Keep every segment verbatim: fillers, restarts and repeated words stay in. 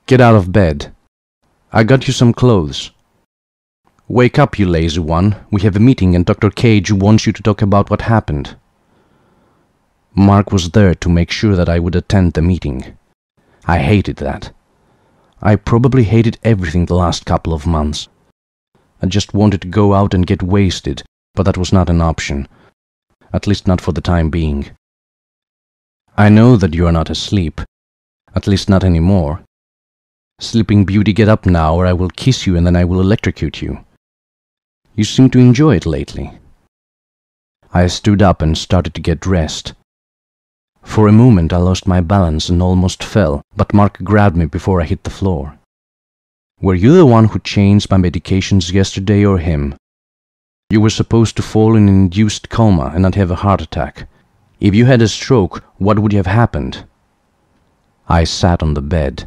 Get out of bed. I got you some clothes. Wake up, you lazy one. We have a meeting and Doctor Cage wants you to talk about what happened. Mark was there to make sure that I would attend the meeting. I hated that. I probably hated everything the last couple of months. I just wanted to go out and get wasted, but that was not an option. At least not for the time being. I know that you are not asleep. At least not anymore. Sleeping Beauty, get up now or I will kiss you and then I will electrocute you. You seem to enjoy it lately. I stood up and started to get dressed. For a moment I lost my balance and almost fell, but Mark grabbed me before I hit the floor. Were you the one who changed my medications yesterday or him? You were supposed to fall in an induced coma and not have a heart attack. If you had a stroke, what would have happened? I sat on the bed.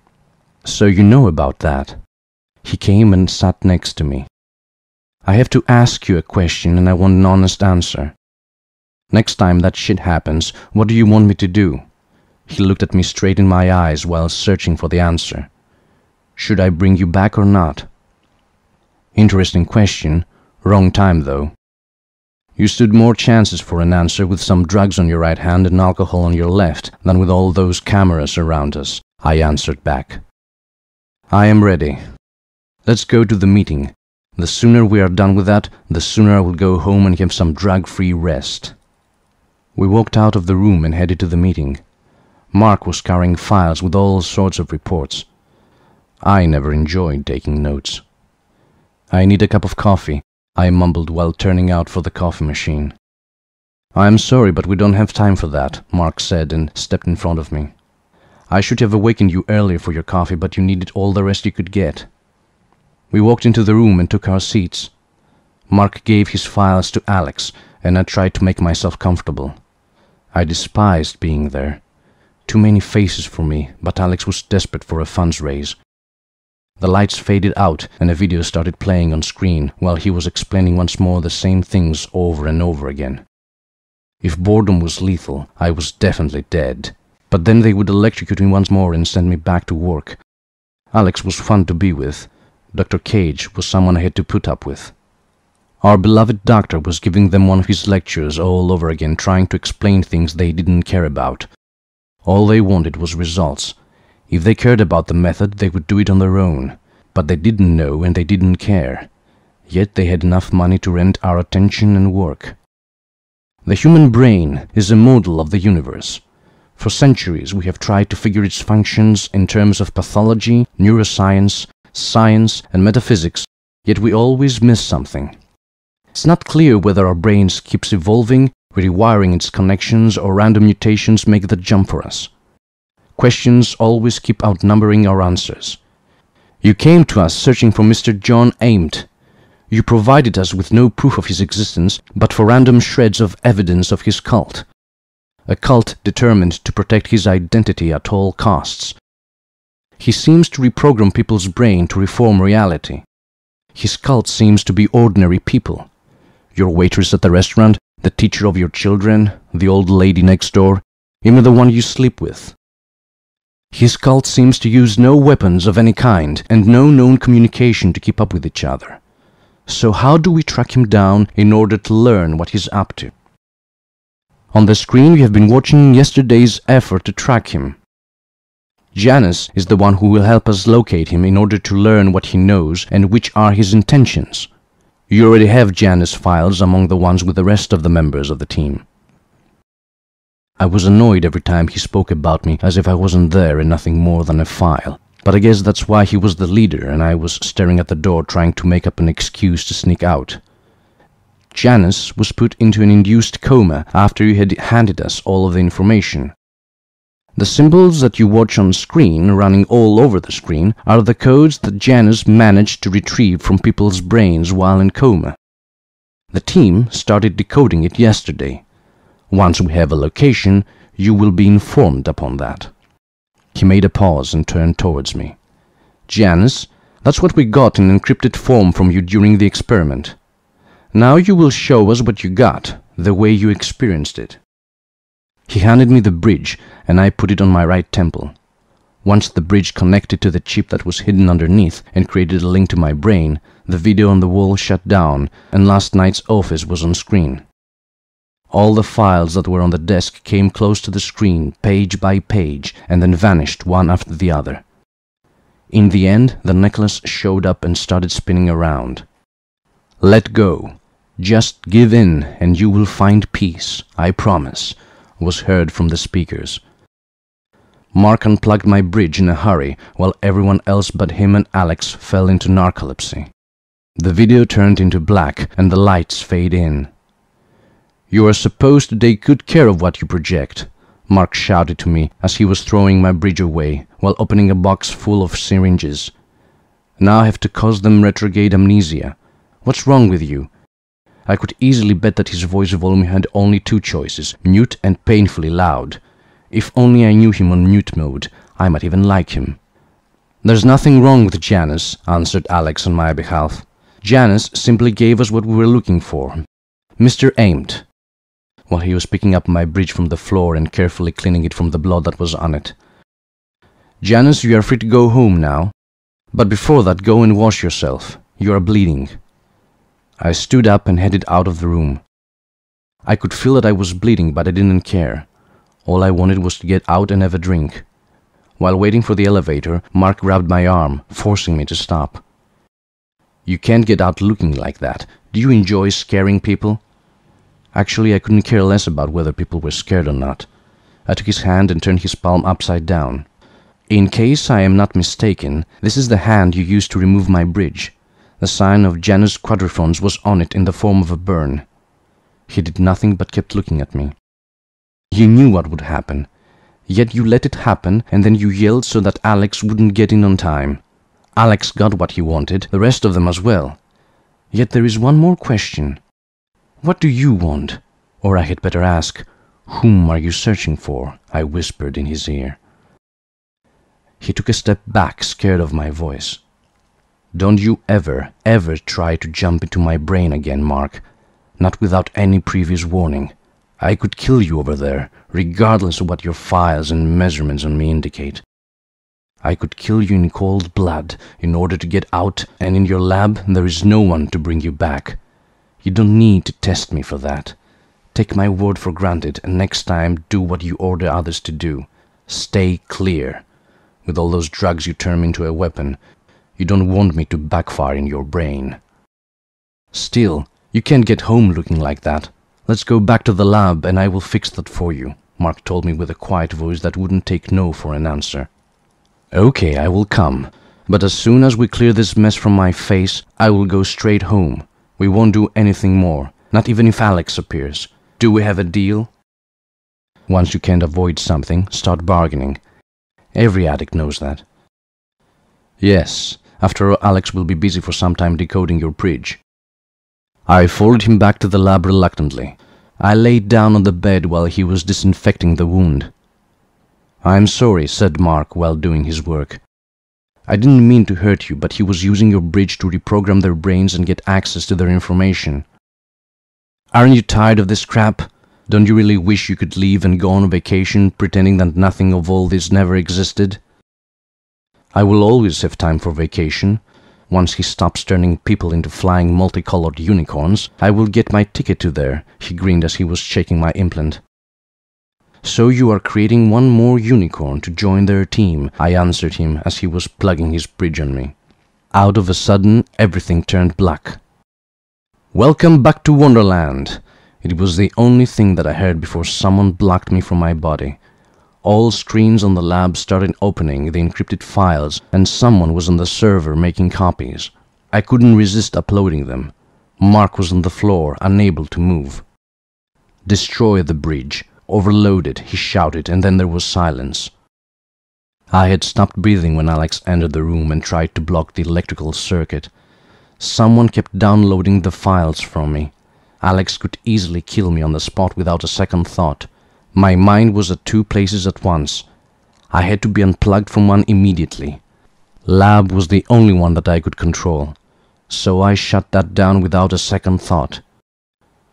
So you know about that. He came and sat next to me. I have to ask you a question and I want an honest answer. Next time that shit happens, what do you want me to do? He looked at me straight in my eyes while searching for the answer. Should I bring you back or not? Interesting question. Wrong time, though. You stood more chances for an answer with some drugs on your right hand and alcohol on your left than with all those cameras around us, I answered back. I am ready. Let's go to the meeting. The sooner we are done with that, the sooner I will go home and have some drug-free rest. We walked out of the room and headed to the meeting. Mark was carrying files with all sorts of reports. I never enjoyed taking notes. I need a cup of coffee, I mumbled while turning out for the coffee machine. I am sorry, but we don't have time for that, Mark said and stepped in front of me. I should have awakened you earlier for your coffee, but you needed all the rest you could get. We walked into the room and took our seats. Mark gave his files to Alex, and I tried to make myself comfortable. I despised being there. Too many faces for me, but Alex was desperate for a funds raise. The lights faded out and a video started playing on screen while he was explaining once more the same things over and over again. If boredom was lethal, I was definitely dead. But then they would electrocute me once more and send me back to work. Alex was fun to be with. Doctor Cage was someone I had to put up with. Our beloved doctor was giving them one of his lectures all over again, trying to explain things they didn't care about. All they wanted was results. If they cared about the method, they would do it on their own. But they didn't know and they didn't care. Yet they had enough money to rent our attention and work. The human brain is a model of the universe. For centuries we have tried to figure its functions in terms of pathology, neuroscience, science and metaphysics, yet we always miss something. It's not clear whether our brains keeps evolving, rewiring its connections, or random mutations make the jump for us. Questions always keep outnumbering our answers. You came to us searching for Mister John Amt. You provided us with no proof of his existence, but for random shreds of evidence of his cult. A cult determined to protect his identity at all costs. He seems to reprogram people's brain to reform reality. His cult seems to be ordinary people. Your waitress at the restaurant, the teacher of your children, the old lady next door, even the one you sleep with. His cult seems to use no weapons of any kind and no known communication to keep up with each other. So how do we track him down in order to learn what he's up to? On the screen we have been watching yesterday's effort to track him. Janus is the one who will help us locate him in order to learn what he knows and which are his intentions. You already have Janus files among the ones with the rest of the members of the team. I was annoyed every time he spoke about me as if I wasn't there and nothing more than a file. But I guess that's why he was the leader and I was staring at the door trying to make up an excuse to sneak out. Janus was put into an induced coma after you had handed us all of the information. The symbols that you watch on screen, running all over the screen, are the codes that Janus managed to retrieve from people's brains while in coma. The team started decoding it yesterday. Once we have a location, you will be informed upon that. He made a pause and turned towards me. Janus, that's what we got in encrypted form from you during the experiment. Now you will show us what you got, the way you experienced it. He handed me the bridge, and I put it on my right temple. Once the bridge connected to the chip that was hidden underneath and created a link to my brain, the video on the wall shut down and last night's office was on screen. All the files that were on the desk came close to the screen, page by page, and then vanished one after the other. In the end, the necklace showed up and started spinning around. "Let go. Just give in and you will find peace, I promise," was heard from the speakers. Mark unplugged my bridge in a hurry, while everyone else but him and Alex fell into narcolepsy. The video turned into black and the lights fade in. "You are supposed to take good care of what you project," Mark shouted to me as he was throwing my bridge away, while opening a box full of syringes. "Now I have to cause them retrograde amnesia. What's wrong with you?" I could easily bet that his voice volume had only two choices, mute and painfully loud. If only I knew him on mute mode, I might even like him. "There's nothing wrong with Janus," answered Alex on my behalf. "Janus simply gave us what we were looking for. Mister aimed," while he was picking up my bridge from the floor and carefully cleaning it from the blood that was on it. "Janus, you are free to go home now. But before that, go and wash yourself. You are bleeding." I stood up and headed out of the room. I could feel that I was bleeding, but I didn't care. All I wanted was to get out and have a drink. While waiting for the elevator, Mark grabbed my arm, forcing me to stop. "You can't get out looking like that. Do you enjoy scaring people?" Actually, I couldn't care less about whether people were scared or not. I took his hand and turned his palm upside down. "In case I am not mistaken, this is the hand you used to remove my bridge. The sign of Janus Quadrifrons was on it in the form of a burn." He did nothing but kept looking at me. "You knew what would happen. Yet you let it happen, and then you yelled so that Alex wouldn't get in on time. Alex got what he wanted, the rest of them as well. Yet there is one more question. What do you want? Or I had better ask, whom are you searching for?" I whispered in his ear. He took a step back, scared of my voice. "Don't you ever, ever try to jump into my brain again, Mark. Not without any previous warning. I could kill you over there, regardless of what your files and measurements on me indicate. I could kill you in cold blood in order to get out, and in your lab there is no one to bring you back. You don't need to test me for that. Take my word for granted, and next time do what you order others to do. Stay clear. With all those drugs you turn me into a weapon, you don't want me to backfire in your brain. Still, you can't get home looking like that. Let's go back to the lab and I will fix that for you," Mark told me with a quiet voice that wouldn't take no for an answer. "Okay, I will come. But as soon as we clear this mess from my face, I will go straight home. We won't do anything more, not even if Alex appears. Do we have a deal?" Once you can't avoid something, start bargaining. Every addict knows that. "Yes, after all, Alex will be busy for some time decoding your bridge." I followed him back to the lab reluctantly. I laid down on the bed while he was disinfecting the wound. "I'm sorry," said Mark while doing his work. "I didn't mean to hurt you, but he was using your bridge to reprogram their brains and get access to their information. Aren't you tired of this crap? Don't you really wish you could leave and go on vacation, pretending that nothing of all this never existed?" "I will always have time for vacation. Once he stops turning people into flying multicolored unicorns, I will get my ticket to there," he grinned as he was shaking my implant. "So you are creating one more unicorn to join their team," I answered him as he was plugging his bridge on me. Out of a sudden, everything turned black. "Welcome back to Wonderland." It was the only thing that I heard before someone blocked me from my body. All screens on the lab started opening the encrypted files, and someone was on the server making copies. I couldn't resist uploading them. Mark was on the floor, unable to move. "Destroy the bridge. Overload it," he shouted, and then there was silence. I had stopped breathing when Alex entered the room and tried to block the electrical circuit. Someone kept downloading the files from me. Alex could easily kill me on the spot without a second thought. My mind was at two places at once. I had to be unplugged from one immediately. Lab was the only one that I could control, so I shut that down without a second thought.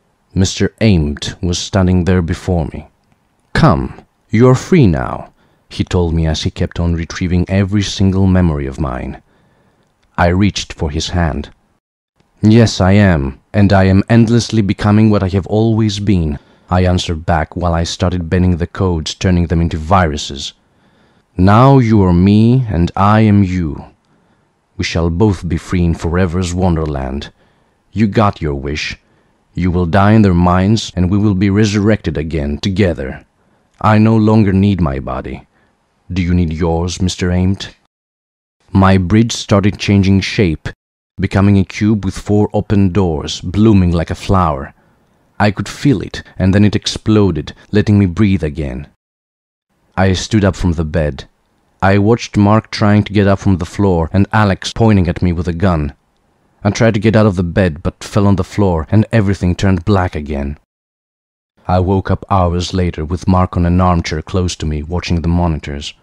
Mister Aimed was standing there before me. "Come, you are free now." he told me as he kept on retrieving every single memory of mine. I reached for his hand. "Yes, I am, and I am endlessly becoming what I have always been," I answered back while I started bending the codes, turning them into viruses. "Now you are me, and I am you. We shall both be free in forever's wonderland. You got your wish. You will die in their minds, and we will be resurrected again, together. I no longer need my body. Do you need yours, Mister Aimed?" My bridge started changing shape, becoming a cube with four open doors, blooming like a flower. I could feel it, and then it exploded, letting me breathe again. I stood up from the bed. I watched Mark trying to get up from the floor and Alex pointing at me with a gun. I tried to get out of the bed but fell on the floor and everything turned black again. I woke up hours later with Mark on an armchair close to me watching the monitors.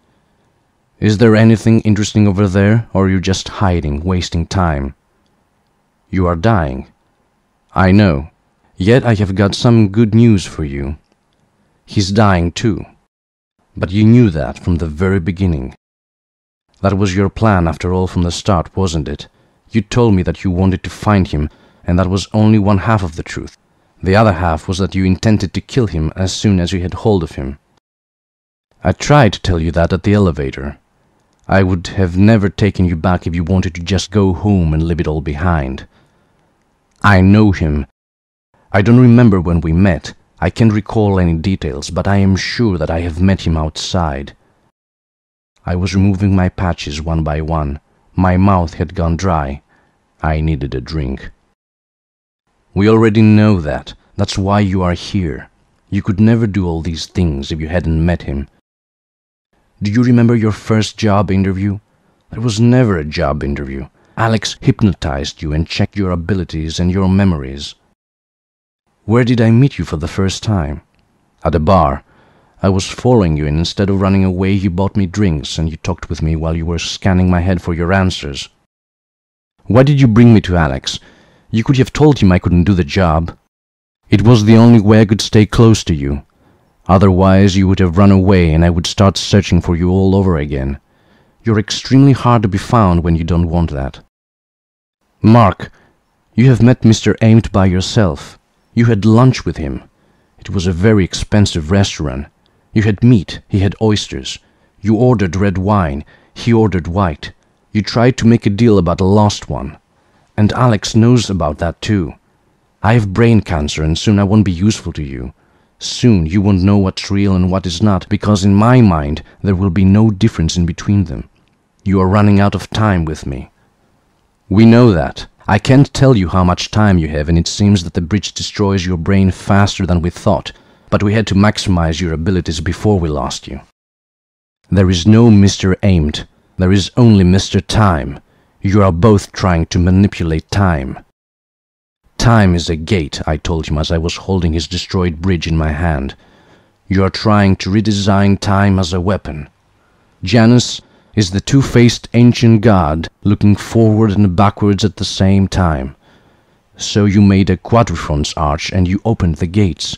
"Is there anything interesting over there, or are you just hiding, wasting time?" "You are dying." "I know. Yet I have got some good news for you. He's dying too. But you knew that from the very beginning. That was your plan after all from the start, wasn't it? You told me that you wanted to find him, and that was only one half of the truth. The other half was that you intended to kill him as soon as you had hold of him. I tried to tell you that at the elevator. I would have never taken you back if you wanted to just go home and leave it all behind. I know him. I don't remember when we met. I can't recall any details, but I am sure that I have met him outside. I was removing my patches one by one. My mouth had gone dry. I needed a drink. We already know that. That's why you are here. You could never do all these things if you hadn't met him. Do you remember your first job interview? There was never a job interview. Alex hypnotized you and checked your abilities and your memories. Where did I meet you for the first time? At a bar. I was following you, and instead of running away, you bought me drinks, and you talked with me while you were scanning my head for your answers. Why did you bring me to Alex? You could have told him I couldn't do the job. It was the only way I could stay close to you. Otherwise, you would have run away, and I would start searching for you all over again. You're extremely hard to be found when you don't want that. Mark, you have met Mister Aimed by yourself. You had lunch with him. It was a very expensive restaurant. You had meat, he had oysters. You ordered red wine, he ordered white. You tried to make a deal about a lost one. And Alex knows about that too. I have brain cancer, and soon I won't be useful to you. Soon you won't know what's real and what is not, because in my mind there will be no difference in between them. You are running out of time with me. We know that. I can't tell you how much time you have, and it seems that the bridge destroys your brain faster than we thought, but we had to maximize your abilities before we lost you. There is no Mister Aimed. There is only Mister Time. You are both trying to manipulate time. Time is a gate, I told him as I was holding his destroyed bridge in my hand. You are trying to redesign time as a weapon. Janus is the two-faced ancient god, looking forward and backwards at the same time. So you made a Quadrifrons arch and you opened the gates.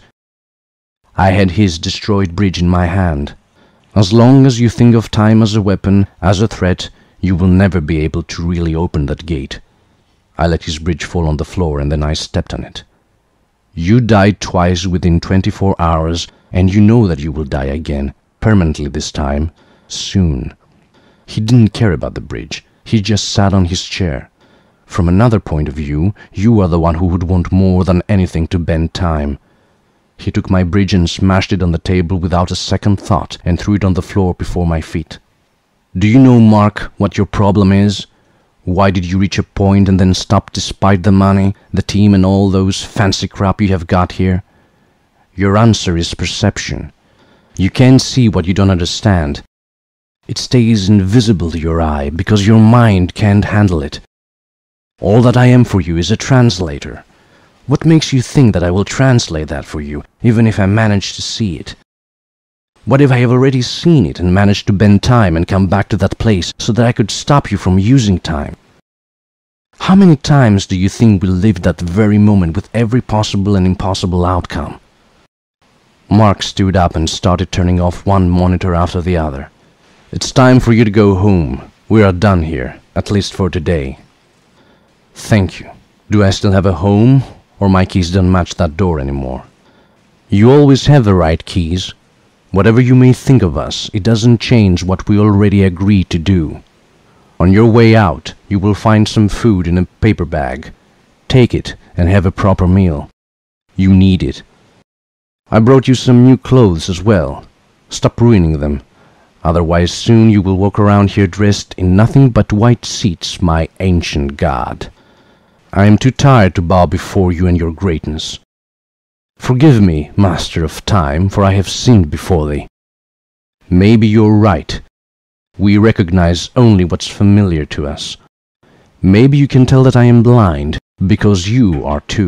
I had his destroyed bridge in my hand. As long as you think of time as a weapon, as a threat, you will never be able to really open that gate. I let his bridge fall on the floor and then I stepped on it. You died twice within twenty-four hours, and you know that you will die again, permanently this time, soon. He didn't care about the bridge. He just sat on his chair. From another point of view, you are the one who would want more than anything to bend time. He took my bridge and smashed it on the table without a second thought and threw it on the floor before my feet. Do you know, Mark, what your problem is? Why did you reach a point and then stop despite the money, the team and all those fancy crap you have got here? Your answer is perception. You can't see what you don't understand. It stays invisible to your eye because your mind can't handle it. All that I am for you is a translator. What makes you think that I will translate that for you, even if I manage to see it? What if I have already seen it and managed to bend time and come back to that place so that I could stop you from using time? How many times do you think we lived that very moment with every possible and impossible outcome? Mark stood up and started turning off one monitor after the other. It's time for you to go home. We are done here, at least for today. Thank you. Do I still have a home, or my keys don't match that door anymore? You always have the right keys. Whatever you may think of us, it doesn't change what we already agreed to do. On your way out, you will find some food in a paper bag. Take it and have a proper meal. You need it. I brought you some new clothes as well. Stop ruining them. Otherwise soon you will walk around here dressed in nothing but white sheets, my ancient god. I am too tired to bow before you and your greatness. Forgive me, Master of Time, for I have sinned before thee. Maybe you're right. We recognize only what's familiar to us. Maybe you can tell that I am blind, because you are too.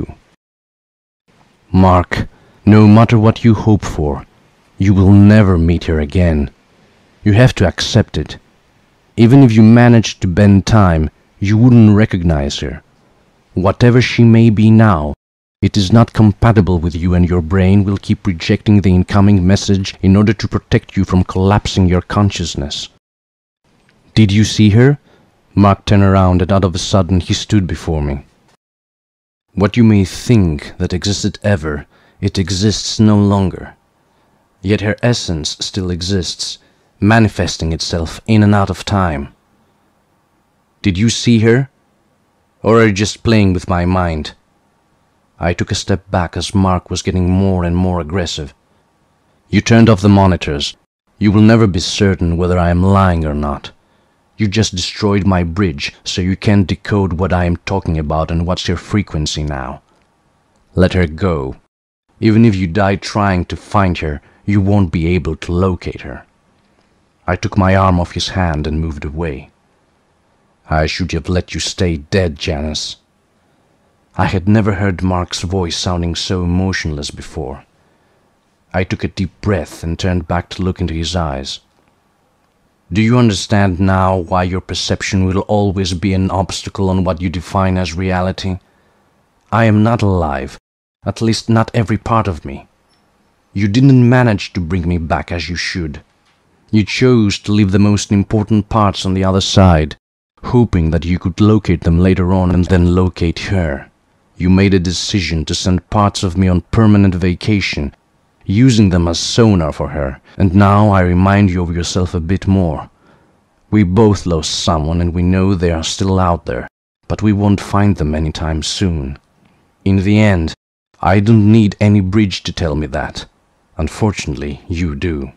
Mark, no matter what you hope for, you will never meet her again. You have to accept it. Even if you managed to bend time, you wouldn't recognize her. Whatever she may be now, it is not compatible with you, and your brain will keep rejecting the incoming message in order to protect you from collapsing your consciousness. Did you see her? Mark turned around, and all of a sudden he stood before me. What you may think that existed ever, it exists no longer. Yet her essence still exists, manifesting itself in and out of time. Did you see her? Or are you just playing with my mind? I took a step back as Mark was getting more and more aggressive. You turned off the monitors. You will never be certain whether I am lying or not. You just destroyed my bridge, so you can't decode what I am talking about and what's your frequency now. Let her go. Even if you die trying to find her, you won't be able to locate her. I took my arm off his hand and moved away. I should have let you stay dead, Janus. I had never heard Mark's voice sounding so emotionless before. I took a deep breath and turned back to look into his eyes. Do you understand now why your perception will always be an obstacle on what you define as reality? I am not alive, at least not every part of me. You didn't manage to bring me back as you should. You chose to leave the most important parts on the other side, hoping that you could locate them later on and then locate her. You made a decision to send parts of me on permanent vacation, using them as sonar for her, and now I remind you of yourself a bit more. We both lost someone, and we know they are still out there, but we won't find them anytime soon. In the end, I don't need any bridge to tell me that. Unfortunately, you do.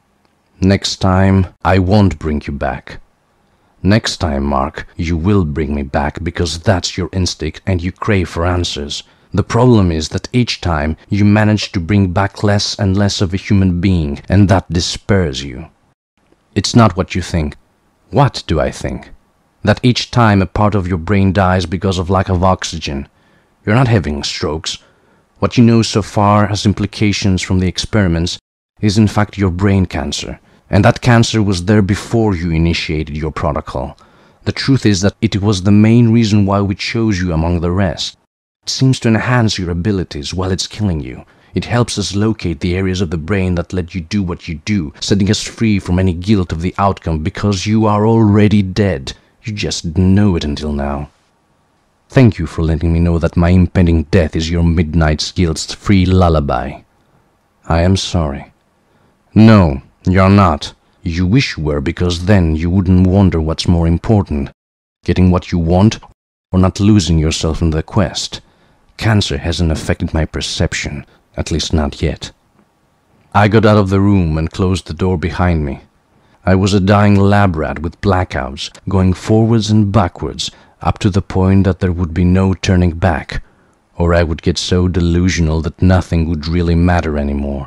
Next time, I won't bring you back. Next time, Mark, you will bring me back because that's your instinct and you crave for answers. The problem is that each time you manage to bring back less and less of a human being, and that despairs you. It's not what you think. What do I think? That each time a part of your brain dies because of lack of oxygen. You're not having strokes. What you know so far as implications from the experiments is in fact your brain cancer. And that cancer was there before you initiated your protocol. The truth is that it was the main reason why we chose you among the rest. It seems to enhance your abilities while it's killing you. It helps us locate the areas of the brain that let you do what you do, setting us free from any guilt of the outcome because you are already dead. You just didn't know it until now. Thank you for letting me know that my impending death is your midnight's guilt's free lullaby. I am sorry. No, you're not. You wish you were, because then you wouldn't wonder what's more important, getting what you want or not losing yourself in the quest. Cancer hasn't affected my perception, at least not yet. I got out of the room and closed the door behind me. I was a dying lab rat with blackouts, going forwards and backwards, up to the point that there would be no turning back, or I would get so delusional that nothing would really matter anymore.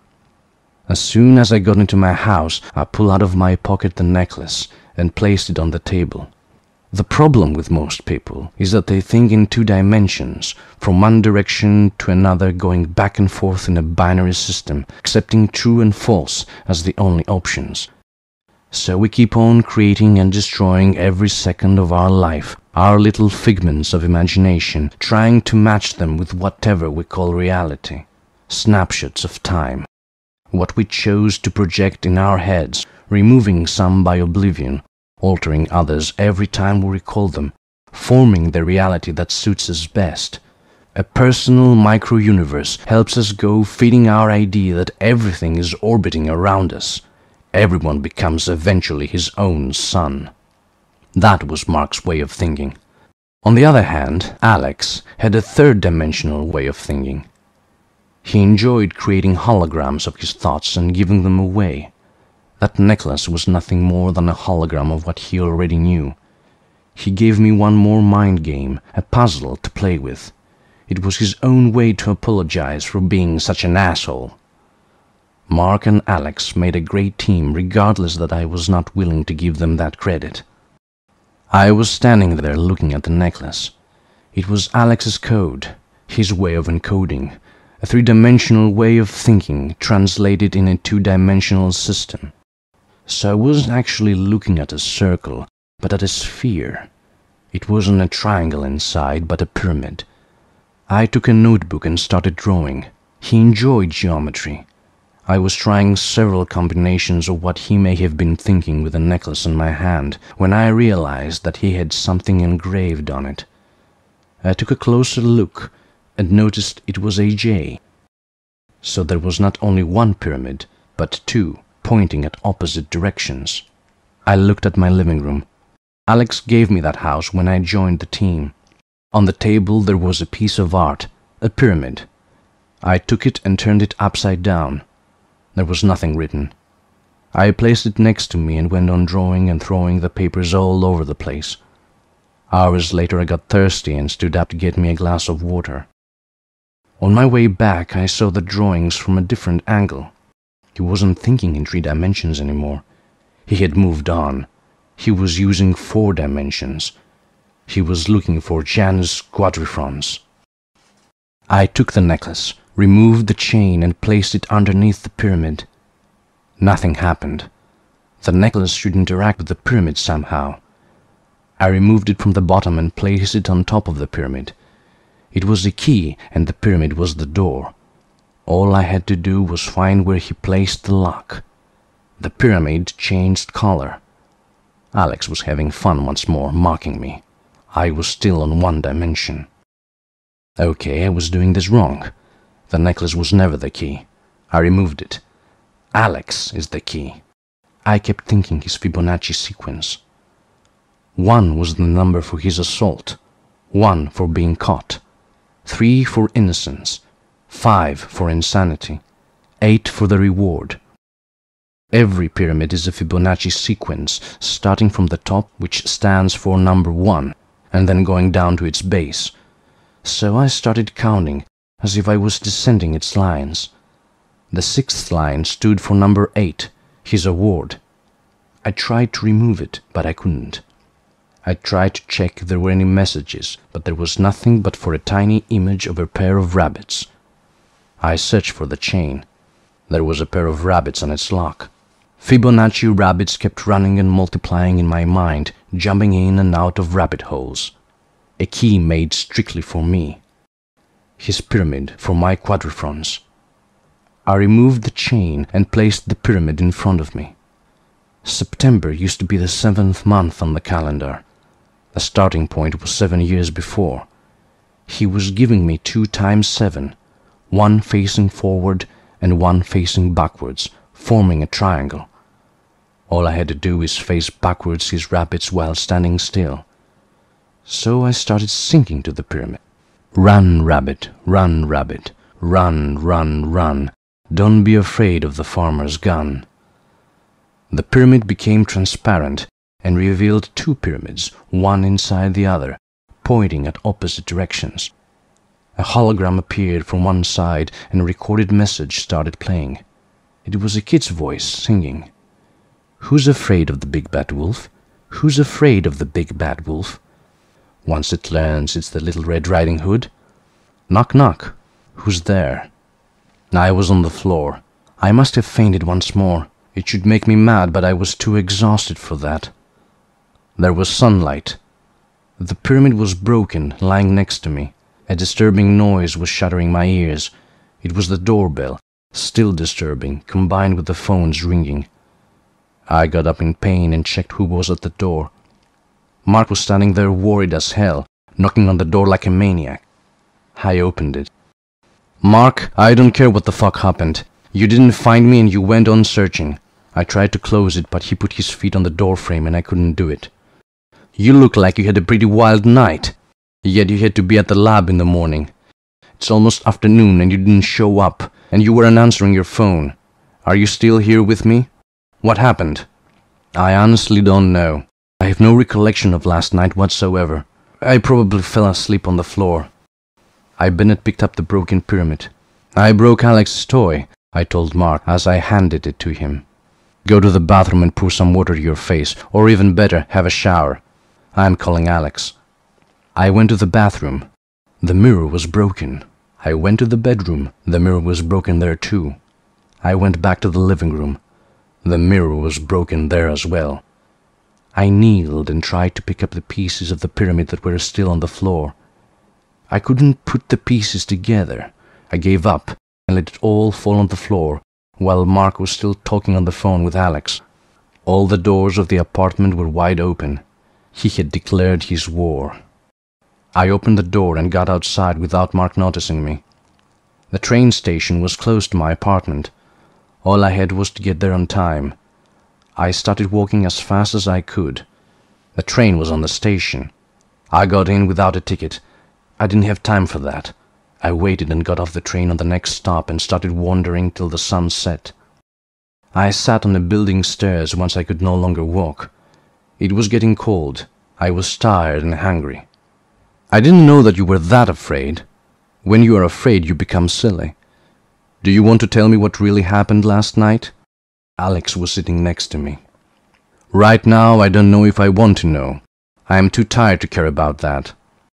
As soon as I got into my house, I pulled out of my pocket the necklace and placed it on the table. The problem with most people is that they think in two dimensions, from one direction to another, going back and forth in a binary system, accepting true and false as the only options. So we keep on creating and destroying every second of our life, our little figments of imagination, trying to match them with whatever we call reality. snapshots of time, what we chose to project in our heads, removing some by oblivion, altering others every time we recall them, forming the reality that suits us best. A personal micro-universe helps us go, feeding our idea that everything is orbiting around us. Everyone becomes eventually his own sun. That was Mark's way of thinking. On the other hand, Alex had a third-dimensional way of thinking. He enjoyed creating holograms of his thoughts and giving them away. That necklace was nothing more than a hologram of what he already knew. He gave me one more mind game, a puzzle to play with. It was his own way to apologize for being such an asshole. Mark and Alex made a great team, regardless that I was not willing to give them that credit. I was standing there looking at the necklace. It was Alex's code, his way of encoding, a three-dimensional way of thinking translated in a two-dimensional system. So I wasn't actually looking at a circle, but at a sphere. It wasn't a triangle inside, but a pyramid. I took a notebook and started drawing. He enjoyed geometry. I was trying several combinations of what he may have been thinking with the necklace in my hand, when I realized that he had something engraved on it. I took a closer look and noticed it was a J. So there was not only one pyramid, but two, pointing at opposite directions. I looked at my living room. Alex gave me that house when I joined the team. On the table there was a piece of art, a pyramid. I took it and turned it upside down. There was nothing written. I placed it next to me and went on drawing and throwing the papers all over the place. Hours later I got thirsty and stood up to get me a glass of water. On my way back I saw the drawings from a different angle. He wasn't thinking in three dimensions anymore. He had moved on. He was using four dimensions. He was looking for Janus Quadrifrons. I took the necklace, removed the chain and placed it underneath the pyramid. Nothing happened. The necklace should interact with the pyramid somehow. I removed it from the bottom and placed it on top of the pyramid. It was a key and the pyramid was the door. All I had to do was find where he placed the lock. The pyramid changed color. Alex was having fun once more, mocking me. I was still on one dimension. Okay, I was doing this wrong. The necklace was never the key. I removed it. Alex is the key. I kept thinking his Fibonacci sequence. One was the number for his assault, one for being caught, three for innocence, five for insanity, eight for the reward. Every pyramid is a Fibonacci sequence, starting from the top, which stands for number one, and then going down to its base. So I started counting, as if I was descending its lines. The sixth line stood for number eight, his award. I tried to remove it, but I couldn't. I tried to check if there were any messages, but there was nothing but for a tiny image of a pair of rabbits. I searched for the chain. There was a pair of rabbits on its lock. Fibonacci rabbits kept running and multiplying in my mind, jumping in and out of rabbit holes. A key made strictly for me. His pyramid for my quadrifrons. I removed the chain and placed the pyramid in front of me. September used to be the seventh month on the calendar. The starting point was seven years before. He was giving me two times seven, one facing forward and one facing backwards, forming a triangle. All I had to do is face backwards his rabbits while standing still. So I started sinking to the pyramid. Run, rabbit, run, rabbit, run, run, run. Don't be afraid of the farmer's gun. The pyramid became transparent and revealed two pyramids, one inside the other, pointing at opposite directions. A hologram appeared from one side and a recorded message started playing. It was a kid's voice singing. Who's afraid of the big bad wolf? Who's afraid of the big bad wolf? Once it learns it's the Little Red Riding Hood. Knock, knock. Who's there? I was on the floor. I must have fainted once more. It should make me mad, but I was too exhausted for that. There was sunlight. The pyramid was broken, lying next to me. A disturbing noise was shattering my ears. It was the doorbell, still disturbing, combined with the phones ringing. I got up in pain and checked who was at the door. Mark was standing there worried as hell, knocking on the door like a maniac. I opened it. "Mark, I don't care what the fuck happened. You didn't find me and you went on searching." I tried to close it, but he put his feet on the doorframe and I couldn't do it. "You look like you had a pretty wild night. Yet you had to be at the lab in the morning. It's almost afternoon and you didn't show up, and you weren't answering your phone. Are you still here with me? What happened?" "I honestly don't know. I have no recollection of last night whatsoever. I probably fell asleep on the floor." I Bennett picked up the broken pyramid. "I broke Alex's toy," I told Mark as I handed it to him. "Go to the bathroom and pour some water to your face, or even better, have a shower. I'm calling Alex." I went to the bathroom. The mirror was broken. I went to the bedroom. The mirror was broken there too. I went back to the living room. The mirror was broken there as well. I kneeled and tried to pick up the pieces of the pyramid that were still on the floor. I couldn't put the pieces together. I gave up and let it all fall on the floor while Mark was still talking on the phone with Alex. All the doors of the apartment were wide open. He had declared his war. I opened the door and got outside without Mark noticing me. The train station was close to my apartment. All I had was to get there on time. I started walking as fast as I could. The train was on the station. I got in without a ticket. I didn't have time for that. I waited and got off the train on the next stop and started wandering till the sun set. I sat on the building stairs once I could no longer walk. It was getting cold. I was tired and hungry. "I didn't know that you were that afraid. When you are afraid, you become silly. Do you want to tell me what really happened last night?" Alex was sitting next to me. "Right now, I don't know if I want to know. I am too tired to care about that.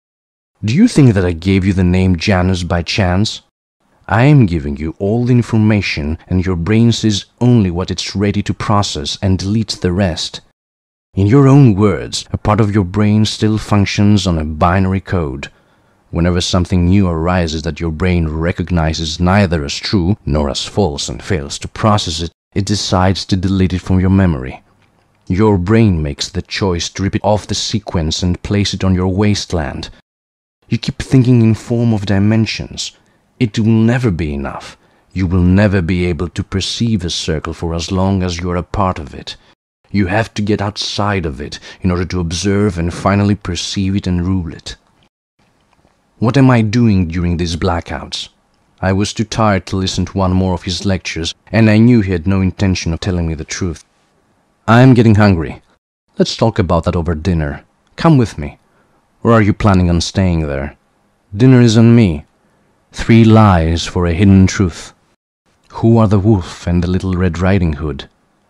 Do you think that I gave you the name Janus by chance? I am giving you all the information and your brain sees only what it's ready to process and deletes the rest. In your own words, a part of your brain still functions on a binary code. Whenever something new arises that your brain recognizes neither as true nor as false and fails to process it, it decides to delete it from your memory. Your brain makes the choice to rip it off the sequence and place it on your wasteland. You keep thinking in form of dimensions. It will never be enough. You will never be able to perceive a circle for as long as you are a part of it. You have to get outside of it in order to observe and finally perceive it and rule it. What am I doing during these blackouts?" I was too tired to listen to one more of his lectures, and I knew he had no intention of telling me the truth. "I am getting hungry. Let's talk about that over dinner. Come with me. Or are you planning on staying there? Dinner is on me. Three lies for a hidden truth. Who are the wolf and the little Red Riding Hood?"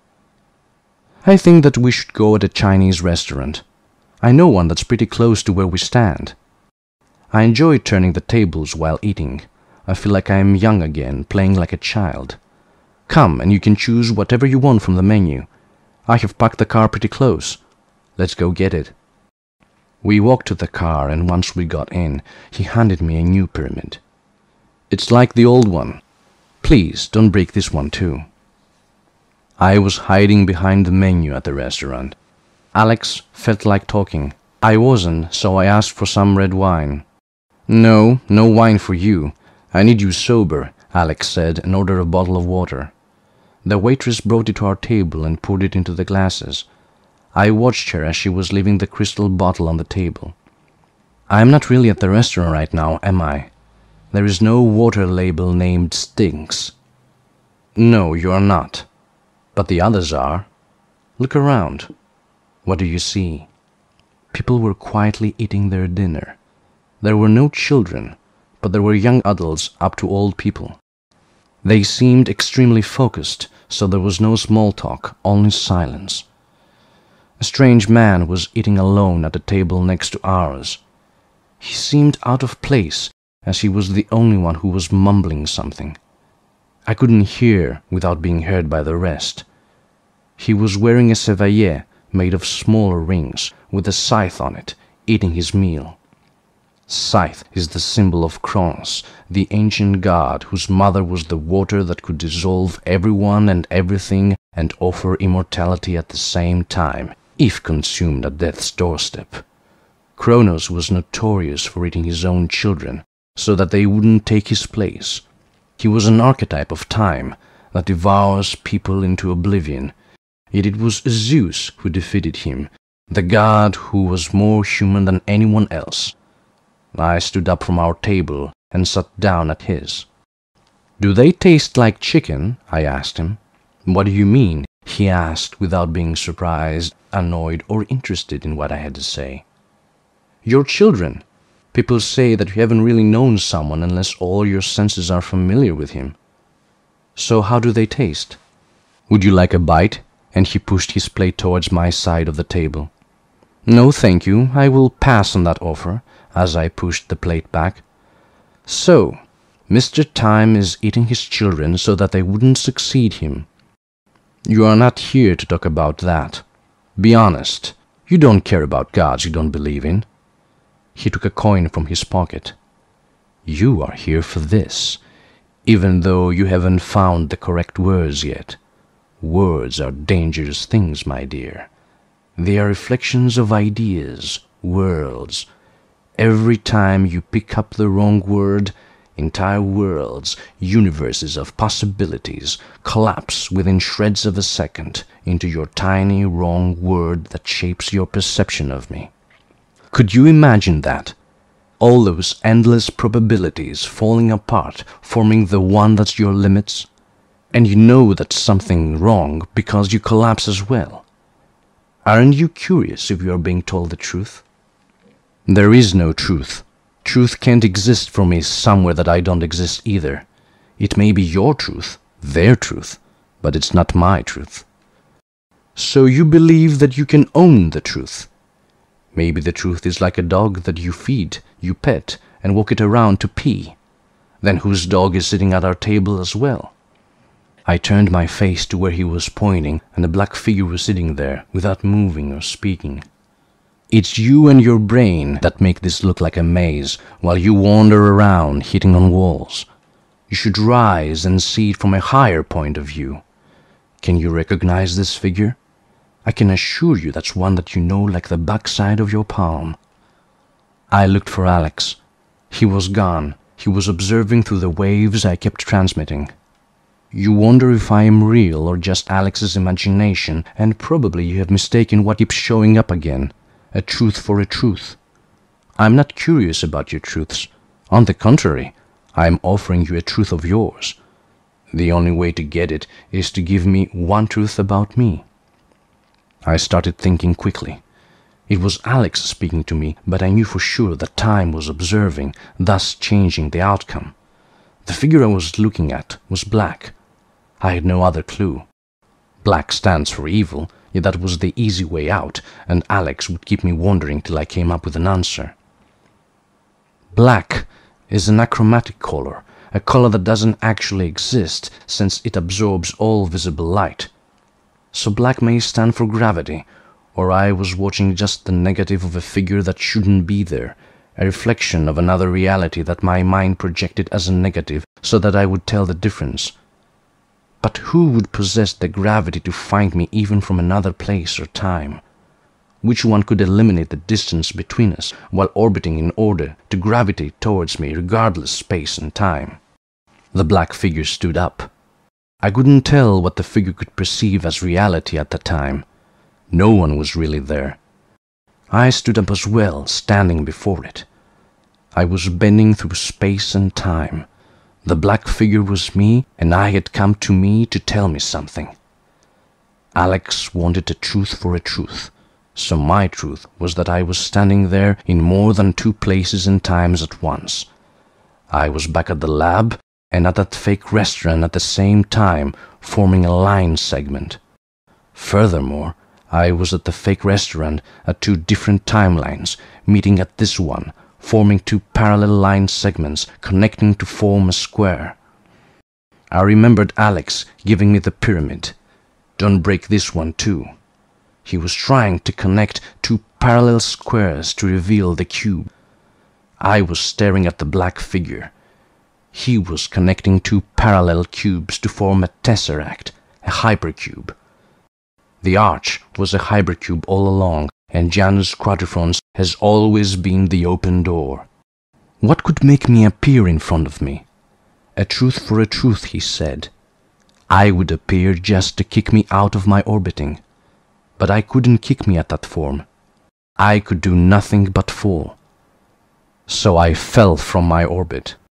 "I think that we should go at a Chinese restaurant. I know one that's pretty close to where we stand. I enjoy turning the tables while eating. I feel like I am young again, playing like a child. Come, and you can choose whatever you want from the menu. I have parked the car pretty close. Let's go get it." We walked to the car, and once we got in, he handed me a new pyramid. "It's like the old one. Please, don't break this one too." I was hiding behind the menu at the restaurant. Alex felt like talking. I wasn't, so I asked for some red wine. "No, no wine for you. I need you sober," Alex said, and ordered a bottle of water. The waitress brought it to our table and poured it into the glasses. I watched her as she was leaving the crystal bottle on the table. "I am not really at the restaurant right now, am I? There is no water label named Stinks." "No, you are not. But the others are. Look around. What do you see?" People were quietly eating their dinner. There were no children, but there were young adults up to old people. They seemed extremely focused, so there was no small talk, only silence. A strange man was eating alone at a table next to ours. He seemed out of place, as he was the only one who was mumbling something. I couldn't hear without being heard by the rest. He was wearing a chevalier made of smaller rings, with a scythe on it, eating his meal. Scythe is the symbol of Kronos, the ancient god whose mother was the water that could dissolve everyone and everything and offer immortality at the same time, if consumed at death's doorstep. Kronos was notorious for eating his own children, so that they wouldn't take his place. He was an archetype of time that devours people into oblivion, yet it was Zeus who defeated him, the god who was more human than anyone else. I stood up from our table and sat down at his. "Do they taste like chicken?" I asked him. "What do you mean?" he asked without being surprised, annoyed, or interested in what I had to say. "Your children. People say that you haven't really known someone unless all your senses are familiar with him. So how do they taste? Would you like a bite?" And he pushed his plate towards my side of the table. "No, thank you. I will pass on that offer," as I pushed the plate back. "So, Mister Time is eating his children so that they wouldn't succeed him. You are not here to talk about that. Be honest. You don't care about gods you don't believe in." He took a coin from his pocket. "You are here for this, even though you haven't found the correct words yet. Words are dangerous things, my dear. They are reflections of ideas, worlds. Every time you pick up the wrong word, entire worlds, universes of possibilities, collapse within shreds of a second into your tiny wrong word that shapes your perception of me. Could you imagine that? All those endless probabilities falling apart, forming the one that's your limits? And you know that's something wrong because you collapse as well. Aren't you curious if you are being told the truth? There is no truth. Truth can't exist for me somewhere that I don't exist either. It may be your truth, their truth, but it's not my truth. So you believe that you can own the truth. Maybe the truth is like a dog that you feed, you pet, and walk it around to pee. Then whose dog is sitting at our table as well? I turned my face to where he was pointing, and a black figure was sitting there, without moving or speaking. It's you and your brain that make this look like a maze, while you wander around, hitting on walls. You should rise and see it from a higher point of view. Can you recognize this figure? I can assure you that's one that you know like the backside of your palm." I looked for Alex. He was gone. He was observing through the waves I kept transmitting. You wonder if I am real or just Alex's imagination, and probably you have mistaken what keeps showing up again. A truth for a truth. I'm not curious about your truths. On the contrary, I am offering you a truth of yours. The only way to get it is to give me one truth about me. I started thinking quickly. It was Alex speaking to me, but I knew for sure that Time was observing, thus changing the outcome. The figure I was looking at was black. I had no other clue. Black stands for evil, yet that was the easy way out, and Alex would keep me wondering till I came up with an answer. Black is an achromatic color, a color that doesn't actually exist since it absorbs all visible light. So black may stand for gravity, or I was watching just the negative of a figure that shouldn't be there, a reflection of another reality that my mind projected as a negative so that I would tell the difference. But who would possess the gravity to find me even from another place or time? Which one could eliminate the distance between us while orbiting in order to gravitate towards me regardless space and time? The black figure stood up. I couldn't tell what the figure could perceive as reality at the time. No one was really there. I stood up as well, standing before it. I was bending through space and time. The black figure was me, and I had come to me to tell me something. Alex wanted a truth for a truth, so my truth was that I was standing there in more than two places and times at once. I was back at the lab and at that fake restaurant at the same time, forming a line segment. Furthermore, I was at the fake restaurant at two different timelines, meeting at this one, forming two parallel line segments connecting to form a square. I remembered Alex giving me the pyramid. Don't break this one too. He was trying to connect two parallel squares to reveal the cube. I was staring at the black figure. He was connecting two parallel cubes to form a tesseract, a hypercube. The arch was a hypercube all along, and Janus Quadrifrons has always been the open door. What could make me appear in front of me? A truth for a truth, he said. I would appear just to kick me out of my orbiting. But I couldn't kick me at that form. I could do nothing but fall. So I fell from my orbit.